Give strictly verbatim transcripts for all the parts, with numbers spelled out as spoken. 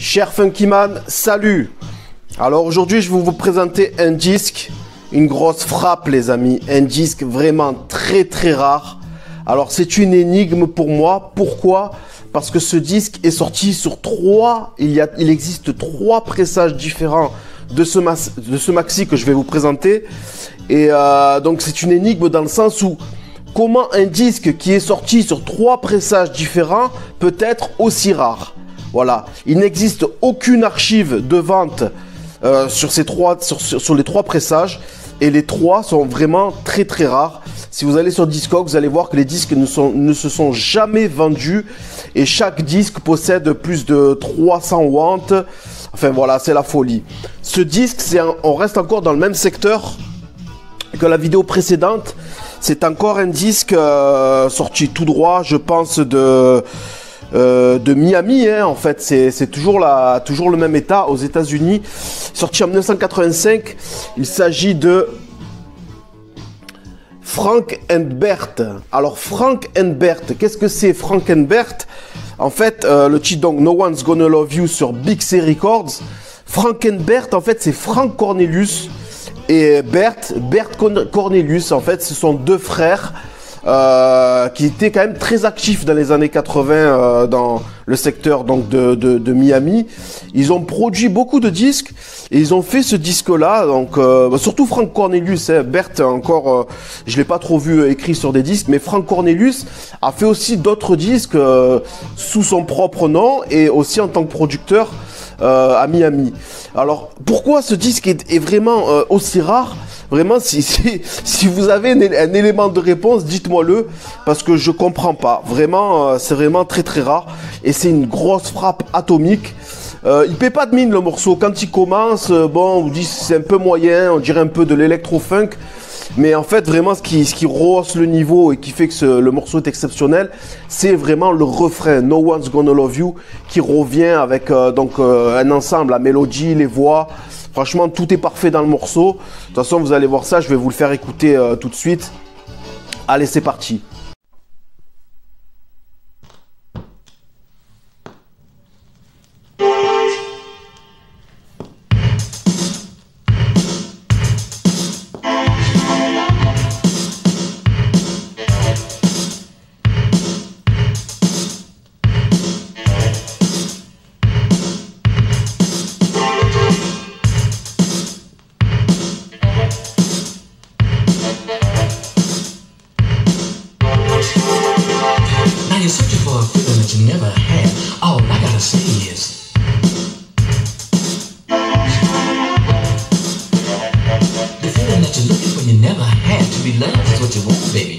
Cher Funkyman, salut. Alors aujourd'hui je vais vous présenter un disque, une grosse frappe les amis, un disque vraiment très très rare. Alors c'est une énigme pour moi, pourquoi? Parce que ce disque est sorti sur trois, il, y a, il existe trois pressages différents de ce, mas, de ce maxi que je vais vous présenter. Et euh, donc c'est une énigme dans le sens où comment un disque qui est sorti sur trois pressages différents peut être aussi rare? Voilà, il n'existe aucune archive de vente euh, sur, ces trois, sur, sur, sur les trois pressages et les trois sont vraiment très très rares. Si vous allez sur Discogs, vous allez voir que les disques ne, sont, ne se sont jamais vendus et chaque disque possède plus de trois cents watts. Enfin voilà, c'est la folie. Ce disque, c'est un, on reste encore dans le même secteur que la vidéo précédente. C'est encore un disque euh, sorti tout droit, je pense, de... Euh, de Miami, hein, en fait, c'est toujours, la, toujours le même état aux États-Unis, sorti en mille neuf cent quatre-vingt-cinq. Il s'agit de Frank and Bert. Alors, Frank and Bert, qu'est-ce que c'est Frank and Bert? En fait, euh, le titre donc No One's Gonna Love You sur Big C Records. Frank and Bert, en fait, c'est Frank Cornelius et Bert, Bert Cornelius. En fait, ce sont deux frères. Euh, qui était quand même très actif dans les années quatre-vingts euh, dans le secteur donc de, de, de Miami. Ils ont produit beaucoup de disques et ils ont fait ce disque-là. Donc euh, surtout Frank Cornelius, hein, Bert encore, euh, je l'ai pas trop vu euh, écrit sur des disques, mais Frank Cornelius a fait aussi d'autres disques euh, sous son propre nom et aussi en tant que producteur euh, à Miami. Alors pourquoi ce disque est, est vraiment euh, aussi rare? Vraiment, si, si, si vous avez un, un élément de réponse, dites-moi-le, parce que je comprends pas. Vraiment, euh, c'est vraiment très très rare, et c'est une grosse frappe atomique. Euh, il paie pas de mine le morceau. Quand il commence, euh, bon, on vous dit c'est un peu moyen, on dirait un peu de l'électro-funk, mais en fait, vraiment, ce qui, ce qui rehausse le niveau et qui fait que ce, le morceau est exceptionnel, c'est vraiment le refrain No One's Gonna Love You qui revient avec euh, donc euh, un ensemble, la mélodie, les voix. Franchement, tout est parfait dans le morceau. De toute façon, vous allez voir ça. Je vais vous le faire écouter euh, tout de suite. Allez, c'est parti. You're searching for a feeling that you never had. All I gotta say is the feeling that you're looking for, you never had. To be loved is what you want, baby.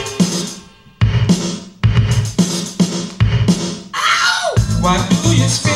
Ow! Why do you spend